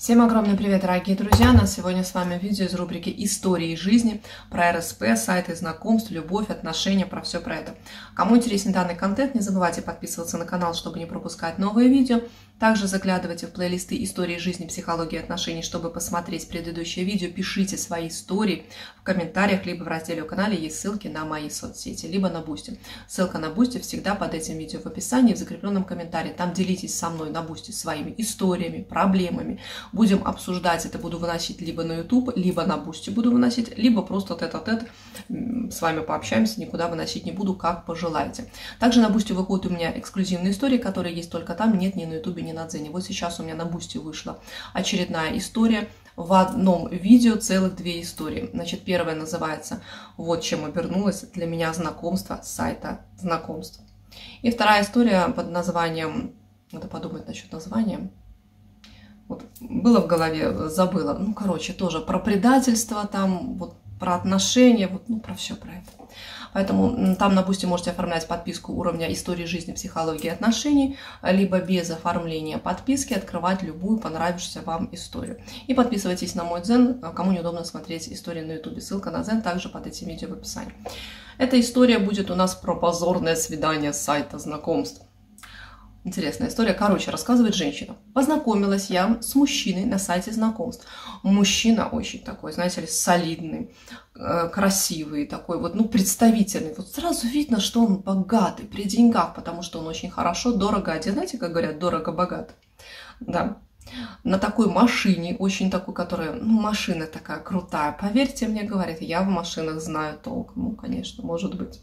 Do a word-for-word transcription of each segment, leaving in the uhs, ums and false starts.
Всем огромный привет, дорогие друзья! На сегодня с вами видео из рубрики «Истории жизни» про эр эс пэ, сайты знакомств, любовь, отношения, про все про это. Кому интересен данный контент, не забывайте подписываться на канал, чтобы не пропускать новые видео. Также заглядывайте в плейлисты «Истории жизни, психологии отношений», чтобы посмотреть предыдущее видео. Пишите свои истории в комментариях, либо в разделе у канала есть ссылки на мои соцсети, либо на Бусти. Ссылка на Бусти всегда под этим видео в описании, в закрепленном комментарии. Там делитесь со мной на Бусти своими историями, проблемами. Будем обсуждать, это буду выносить либо на YouTube, либо на Бусти буду выносить, либо просто тет-а-тет с вами пообщаемся, никуда выносить не буду, как пожелаете. Также на Бусти выходят у меня эксклюзивные истории, которые есть только там, нет ни на YouTube, ни на Дзене. Вот сейчас у меня на Бусти вышла очередная история. В одном видео целых две истории. Значит, первая называется «Вот чем обернулось для меня знакомство с сайта знакомств». И вторая история под названием, надо подумать насчет названия, вот, было в голове, забыла. Ну, короче, тоже про предательство, там, вот, про отношения, вот, ну, про все про это. Поэтому там на Бусти можете оформлять подписку уровня истории жизни, психологии отношений, либо без оформления подписки открывать любую понравившуюся вам историю. И подписывайтесь на мой Дзен, кому неудобно смотреть истории на YouTube. Ссылка на Дзен также под этим видео в описании. Эта история будет у нас про позорное свидание с сайта знакомств. Интересная история. Короче, рассказывает женщина. Познакомилась я с мужчиной на сайте знакомств. Мужчина очень такой, знаете ли, солидный, красивый, такой вот, ну, представительный. Вот сразу видно, что он богатый, при деньгах, потому что он очень хорошо, дорого одет. Знаете, как говорят, дорого-богато. Да. На такой машине, очень такой, которая, ну, машина такая крутая. Поверьте мне, говорит, я в машинах знаю толк. Ну, конечно, может быть.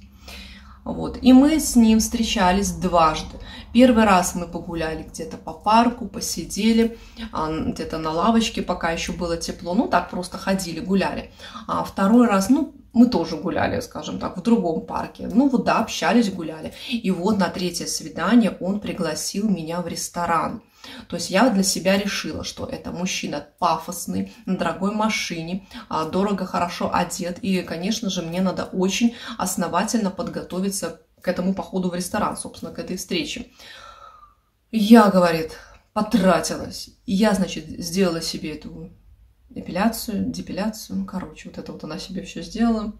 Вот. И мы с ним встречались дважды. Первый раз мы погуляли где-то по парку, посидели, где-то на лавочке, пока еще было тепло. Ну, так просто ходили, гуляли. А второй раз, ну, мы тоже гуляли, скажем так, в другом парке. Ну, вот да, общались, гуляли. И вот на третье свидание он пригласил меня в ресторан. То есть я для себя решила, что это мужчина пафосный, на дорогой машине, дорого, хорошо одет. И, конечно же, мне надо очень основательно подготовиться к этому походу в ресторан, собственно, к этой встрече. Я, говорит, потратилась. И я, значит, сделала себе эту эпиляцию, депиляцию. Ну, короче, вот это вот она себе все сделала.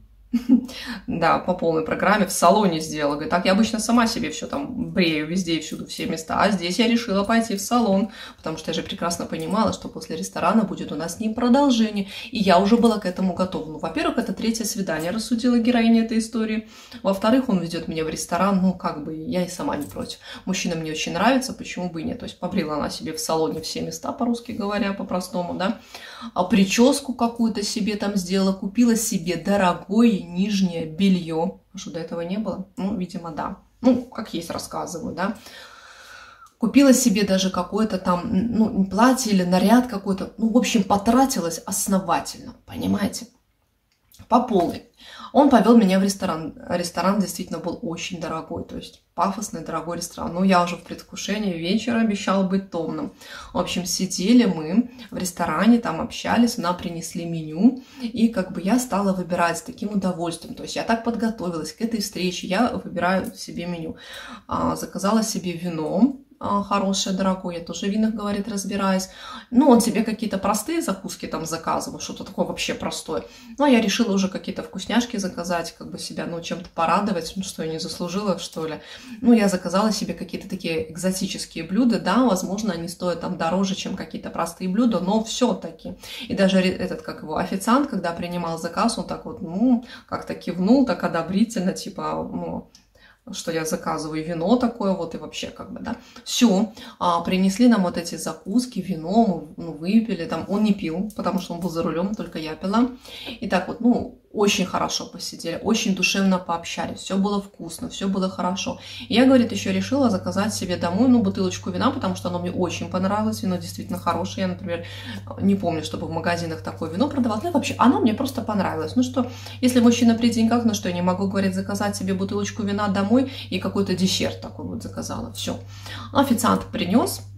Да, по полной программе, в салоне сделала. Говорит, так я обычно сама себе все там брею везде и всюду, все места. А здесь я решила пойти в салон, потому что я же прекрасно понимала, что после ресторана будет у нас с ним продолжение. И я уже была к этому готова. Ну, во-первых, это третье свидание, рассудила героиня этой истории. Во-вторых, он ведет меня в ресторан, ну, как бы, я и сама не против. Мужчина мне очень нравится, почему бы и нет. То есть побрила она себе в салоне все места, по-русски говоря, по-простому, да. А прическу какую-то себе там сделала, купила себе дорогой нижнее белье. А что, до этого не было? Ну, видимо, да. Ну, как есть, рассказываю, да. Купила себе даже какое-то там, ну, платье или наряд какой-то. Ну, в общем, потратилась основательно, понимаете? По полной. Он повел меня в ресторан. Ресторан действительно был очень дорогой, то есть пафосный, дорогой ресторан. Ну, я уже в предвкушении вечера обещал быть томным. В общем, сидели мы в ресторане, там общались, нам принесли меню, и как бы я стала выбирать с таким удовольствием. То есть я так подготовилась к этой встрече, я выбираю себе меню. Заказала себе вино. Хорошее, дорогое, я тоже в винах, говорит, разбираюсь. Ну, он себе какие-то простые закуски там заказывал, что-то такое вообще простое. Ну, а я решила уже какие-то вкусняшки заказать, как бы себя, ну, чем-то порадовать, ну, что я не заслужила, что ли. Ну, я заказала себе какие-то такие экзотические блюда, да, возможно, они стоят там дороже, чем какие-то простые блюда, но все-таки. И даже этот, как его, официант, когда принимал заказ, он так вот, ну, как-то кивнул, так одобрительно, типа, ну, что я заказываю вино такое вот и вообще как бы, да. Все, а, принесли нам вот эти закуски, вино, мы, ну, выпили, там, он не пил, потому что он был за рулем, только я пила. И так вот, ну, очень хорошо посидели, очень душевно пообщались, все было вкусно, все было хорошо. И я, говорит, еще решила заказать себе домой, ну, бутылочку вина, потому что оно мне очень понравилось, вино действительно хорошее. Я, например, не помню, чтобы в магазинах такое вино продавалось, ну, вообще, оно мне просто понравилось. Ну, что, если мужчина при деньгах, ну, что, я не могу, говорит, заказать себе бутылочку вина домой и какой-то десерт такой вот заказала, все. Официант принес,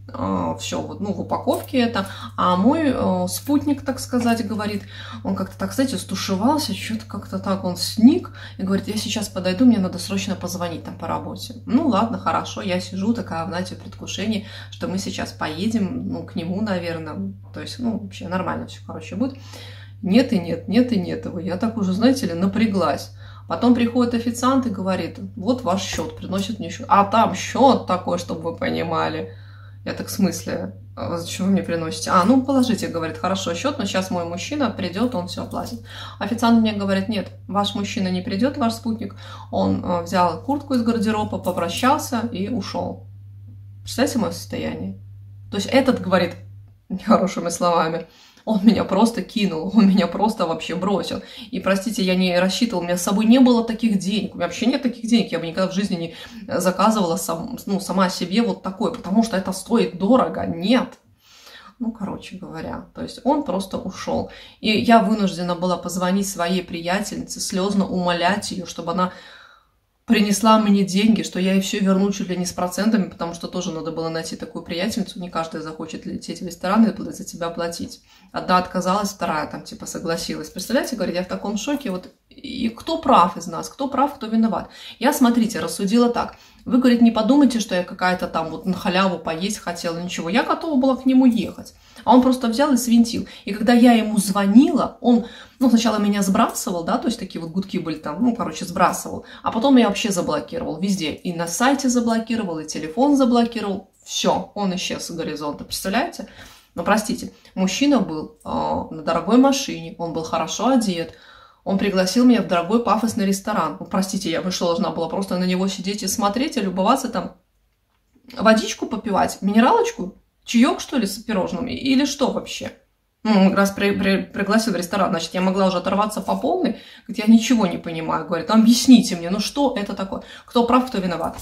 все вот, ну, в упаковке это. А мой э, спутник, так сказать, говорит, он как-то так, кстати, стушевался, что-то как-то так он сник и говорит, я сейчас подойду, мне надо срочно позвонить там по работе. Ну, ладно, хорошо, я сижу такая, знаете, в предвкушении, что мы сейчас поедем, ну, к нему, наверное, то есть, ну, вообще нормально все, короче, будет. Нет и нет, нет и нет его. Я так уже, знаете ли, напряглась. Потом приходит официант и говорит, вот ваш счет, приносит мне счет. А там счет такой, чтобы вы понимали. Я так, в смысле, зачем вы мне приносите? А, ну положите, говорит, хорошо, счет, но сейчас мой мужчина придет, он все оплатит. Официант мне говорит, нет, ваш мужчина не придет, ваш спутник. Он э, взял куртку из гардероба, попрощался и ушел. Представляете мое состояние? То есть этот говорит нехорошими словами, он меня просто кинул, он меня просто вообще бросил. И, простите, я не рассчитывал, у меня с собой не было таких денег, у меня вообще нет таких денег, я бы никогда в жизни не заказывала сам, ну, сама себе вот такое, потому что это стоит дорого, нет. Ну, короче говоря, то есть он просто ушел. И я вынуждена была позвонить своей приятельнице, слезно умолять ее, чтобы она принесла мне деньги, что я ей все верну чуть ли не с процентами, потому что тоже надо было найти такую приятельницу, не каждая захочет лететь в ресторан и за тебя платить. Одна отказалась, вторая там типа согласилась. Представляете, говорит, я в таком шоке, вот и кто прав из нас, кто прав, кто виноват. Я, смотрите, рассудила так. Вы, говорит, не подумайте, что я какая-то там вот на халяву поесть хотела, ничего. Я готова была к нему ехать. А он просто взял и свинтил. И когда я ему звонила, он, ну, сначала меня сбрасывал, да, то есть такие вот гудки были там, ну, короче, сбрасывал. А потом я вообще заблокировал везде. И на сайте заблокировал, и телефон заблокировал. Все, он исчез с горизонта, представляете? Но, простите, мужчина был э, на дорогой машине, он был хорошо одет. Он пригласил меня в дорогой пафосный ресторан. Ну, простите, я бы что, должна была просто на него сидеть и смотреть, и любоваться там, водичку попивать, минералочку, чаек, что ли, с пирожным, или что вообще? Ну, раз при, при, пригласил в ресторан, значит, я могла уже оторваться по полной. Говорит, я ничего не понимаю. Говорит, объясните мне, ну что это такое? Кто прав, кто виноват?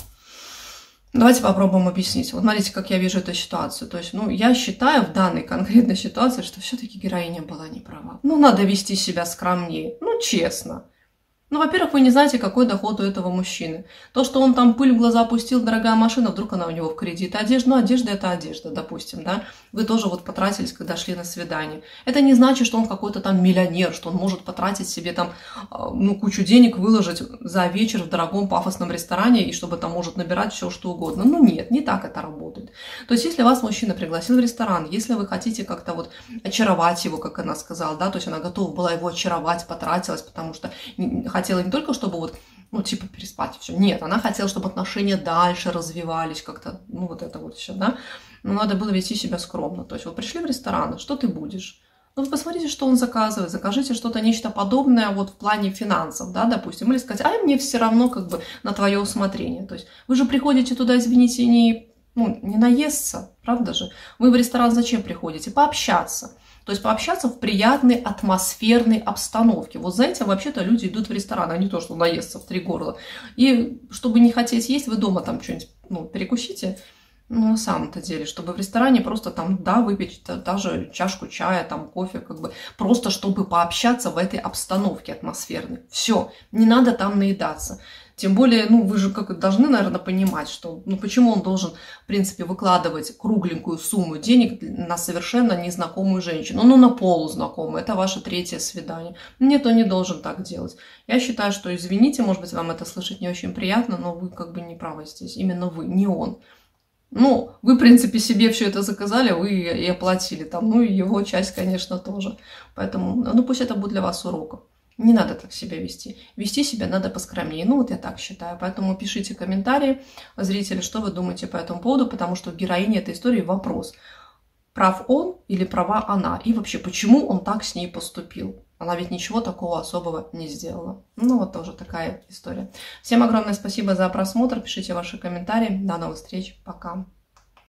Давайте попробуем объяснить. Вот смотрите, как я вижу эту ситуацию. То есть, ну, я считаю в данной конкретной ситуации, что все-таки героиня была не права. Ну, надо вести себя скромнее. Ну, честно. Ну, во-первых, вы не знаете, какой доход у этого мужчины. То, что он там пыль в глаза пустил, дорогая машина, вдруг она у него в кредит. Одежда, ну, одежда – это одежда, допустим, да. Вы тоже вот потратились, когда шли на свидание. Это не значит, что он какой-то там миллионер, что он может потратить себе там, ну, кучу денег, выложить за вечер в дорогом пафосном ресторане, и чтобы там может набирать все, что угодно. Ну, нет, не так это работает. То есть, если вас мужчина пригласил в ресторан, если вы хотите как-то вот очаровать его, как она сказала, да, то есть она готова была его очаровать, потратилась, потому что хотела не только, чтобы вот, ну, типа, переспать, все. Нет, она хотела, чтобы отношения дальше развивались как-то, ну, вот это вот все, да. Но надо было вести себя скромно. То есть, вот пришли в ресторан, что ты будешь? Ну, вы посмотрите, что он заказывает, закажите что-то, нечто подобное вот в плане финансов, да, допустим. Или сказать, а мне все равно как бы на твое усмотрение. То есть, вы же приходите туда, извините, не, ну, не наесться, правда же? Вы в ресторан зачем приходите? Пообщаться. То есть пообщаться в приятной атмосферной обстановке. Вот за этим вообще-то люди идут в ресторан, а не то, что наесться в три горла. И чтобы не хотеть есть, вы дома там что-нибудь, ну, перекусите. Ну, на самом-то деле, чтобы в ресторане просто там, да, выпить даже чашку чая, там, кофе, как бы, просто чтобы пообщаться в этой обстановке атмосферной. Все, не надо там наедаться. Тем более, ну, вы же как должны, наверное, понимать, что, ну, почему он должен, в принципе, выкладывать кругленькую сумму денег на совершенно незнакомую женщину, ну, на полузнакомую, это ваше третье свидание. Нет, он не должен так делать. Я считаю, что, извините, может быть, вам это слышать не очень приятно, но вы как бы не правы здесь, именно вы, не он. Ну, вы, в принципе, себе все это заказали, вы и оплатили там, ну, и его часть, конечно, тоже. Поэтому, ну, пусть это будет для вас уроком. Не надо так себя вести. Вести себя надо поскромнее. Ну, вот я так считаю. Поэтому пишите комментарии, зрители, что вы думаете по этому поводу, потому что в героине этой истории вопрос. Прав он или права она? И вообще, почему он так с ней поступил? Она ведь ничего такого особого не сделала. Ну, вот тоже такая история. Всем огромное спасибо за просмотр. Пишите ваши комментарии. До новых встреч. Пока.